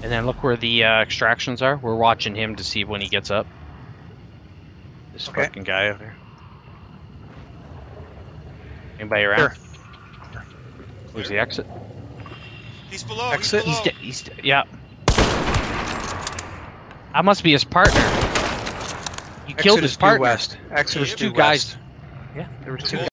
And then look where the extractions are. We're watching him to see when he gets up. This fucking guy over there. Anybody around? Sure. Where's the exit? He's below. Exit? He's below. He's yeah. That must be his partner. You killed his partner. West. Exit is There's two due guys. west. Yeah, there was The two wolf